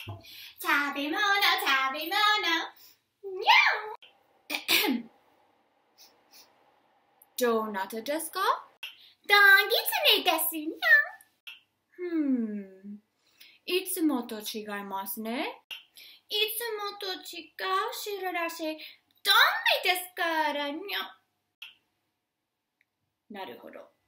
食べ物、食べ物。にゃん。 どなたですか？ ドンギツネですにゃん。 いつもと違いますね。 いつもと違う白だし、ドンビですからにゃん。 なるほど。